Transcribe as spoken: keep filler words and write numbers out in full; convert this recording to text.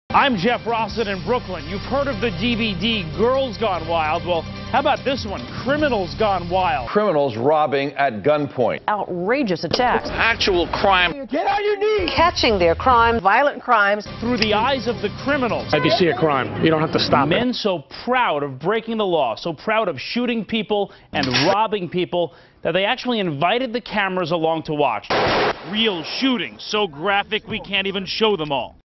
I'm Jeff Rossett in Brooklyn. You've heard of the D V D Girls Gone Wild. Well, how about this one, Criminals Gone Wild? Criminals robbing at gunpoint. Outrageous attacks. Actual crime. Get on your knees! Catching their crime, violent crimes. Through the eyes of the criminals. If you see a crime, you don't have to stop it. Men so proud of breaking the law, so proud of shooting people and robbing people, that they actually invited the cameras along to watch. Real shootings, so graphic we can't even show them all.